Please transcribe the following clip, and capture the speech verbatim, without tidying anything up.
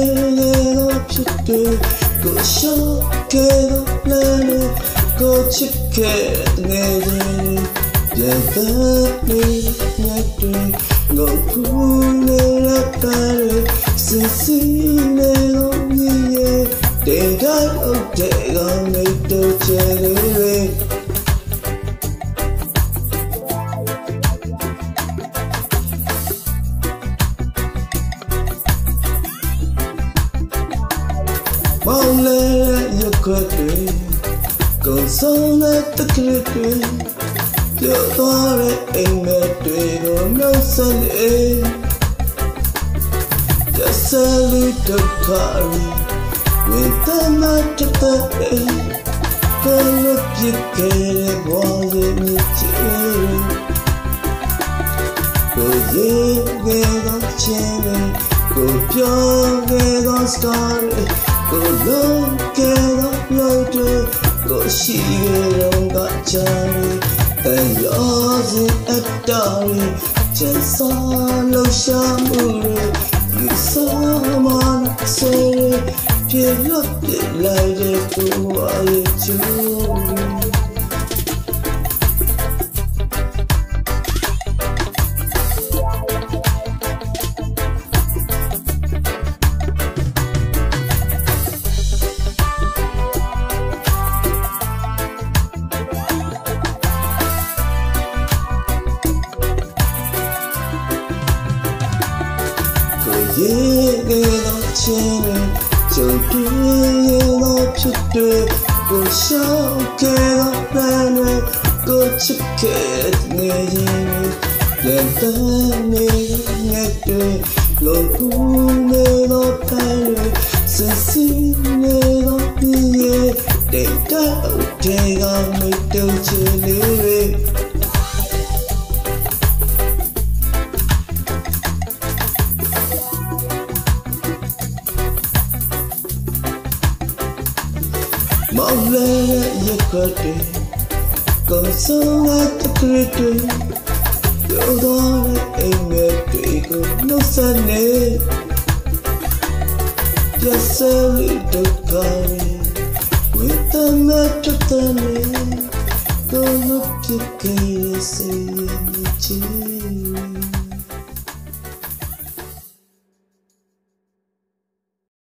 내가ဖြစ်တယ်ကိုရှော့ခဲ့တော့လမ်းနဲ့ကိုချစ်ခဲ့တဲ့ငယ်ချင်းပြန်သက်နေမြတ်တွေငေါ့ဖူးနေရတဲ့စစ်စီနေလို့မြည်ရဲ့တဲ့တိုင်းအုပ်တဲ့ကောင်နေတော့ချဲလေးမောင်လေးရခွက်တွေကုန်ဆုံးတဲ့တကယ်တွေပြောသွားတဲ့အိမ်မက်တွေကိုနှုတ်ဆက်နေကျဆလီဒုက္ခရီဝိတနာတတဲ့ကိုလိုပြစ်ခဲ့တဲ့ဘဝရဲ့မြစ်ချေကိုရေးခဲ့သောချင်းကိုပြောခဲ့သော storyကိုလုံးခဲ့သောလို့ကိုရှိခဲ့တော့ကချမ်းတဲ့ရောစင်အတော်ချမ်းစာလို့ရှာမှုလူစားမနာစေပြေလို့ပြလိုက်တဲ့ကိုအရေးချူရေးခဲ့သောချင်းကြုံတွေ့ရသောဖြစ်တဲ့ကိုရှောက်ခဲ့သောပန်းနဲ့ကိုချစ်ခဲ့တဲ့ငယ်ချင်းပြန်တမ်းနေငယ်တွေလို့ကူနေသောပန်းတွေစစ်စီနေသောပြည့်တဲ့တောက်တဲ့ကမိတ်တုံးချင်လေးမောင်လေးရခွက်တွေကုန်ဆုံးတဲ့တကယ်တွေပြောတော့တဲ့အိမ်မက်တွေကိုနှုတ်ဆက်နေကျဆလီဒုက္ခရီဝိတနာတတဲ့ကိုလိုပြစ်ခဲ့စေချင်